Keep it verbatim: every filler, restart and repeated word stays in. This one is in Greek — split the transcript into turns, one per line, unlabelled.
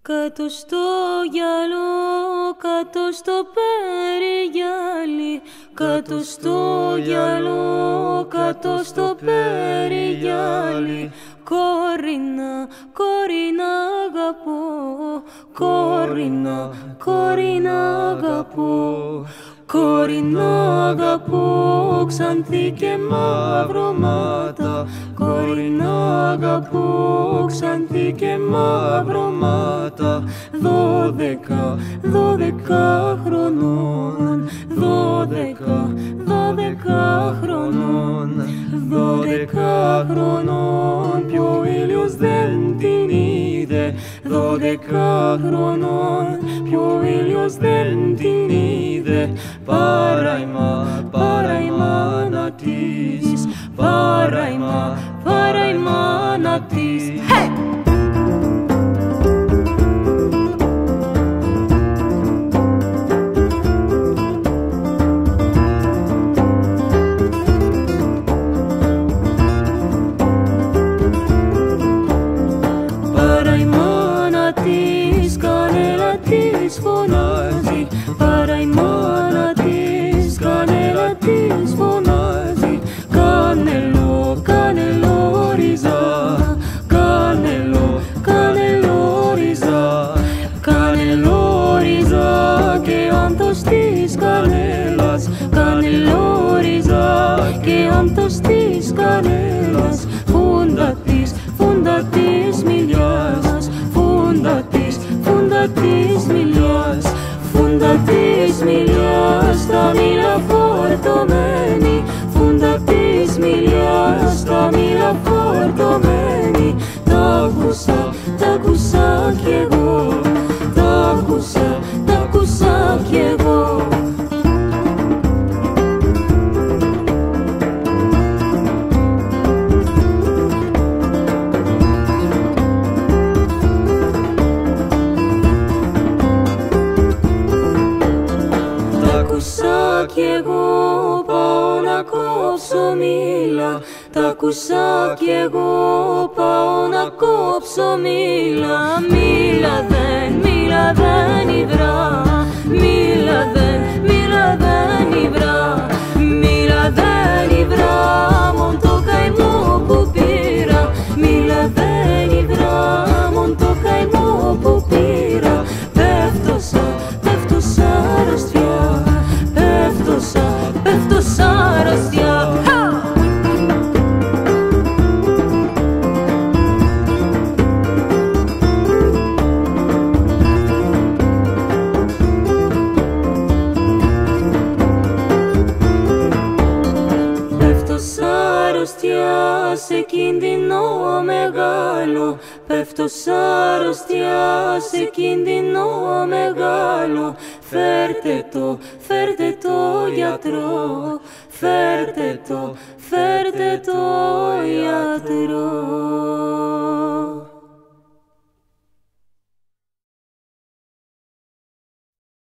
Κάτω στο γυαλό, κάτω στο περιγυάλι, κάτω στο γυαλό, κάτω στο περιγυάλι. Κορίνα, κορίνα αγαπώ, κορίνα, κορίνα αγαπώ. Κορίνα αγαπώ, ξανθή και μαύρο μάτα. Κορίνα αγαπώ, ξανθή και μαύρο μάτα. Δώδεκα, δώδεκα χρονών, δώδεκα, δώδεκα χρονών, δώδεκα χρονών, κι ο ήλιος δεν την είδε. Δώδεκα χρονών, κι ο ήλιος δεν την είδε. Παρά η μα, παρά η μάνα της, παρά η μα, παρά η μάνα της. Hey! Παρά η μάνα της, κανέλα της φωνάζει. Παρά η μάνα της, κανέλα της φωνάζει. Κανελό, κανελόριζα, κανελό, κανελόριζα, κανελόριζα και άνθος της κανέλας. Κανελόριζα και άνθος της κανέλας. Φούντα της, φούντα της μιλιάς, φούντα της, φούντα της μιλιάς. Φούντα της μιλιάς, τα μήλα φορτωμένη. Φούντα της μιλιάς, τα μήλα φορτωμένη. Τ' άκουσα, τ' άκουσα κι εγώ, τ' άκουσα, τ' άκουσα κι εγώ. Τ' άκουσα κι εγώ, πάω να κόψω μήλα. Τ' άκουσα κι εγώ, πάω να κόψω μήλα. Μήλα δεν, μήλα δεν υδρά, μήλα δεν, μήλα δεν υδρά, μήλα δεν υδρά, μον το καημό που πήρα. Μήλα δεν υδρά, μον το καημό που πήρα. Πέφτωσα, πέφτωσα αρρωστιά, πέφτωσα, πέφτωσα αρρωστιά. Πέφτωσα αρρωστιά σε κίνδυνο μεγάλο. Πέφτωσα αρρωστιά σε κίνδυνο μεγάλο. Φέρτε το, φέρτε το γιατρό, φέρτε το, φέρτε το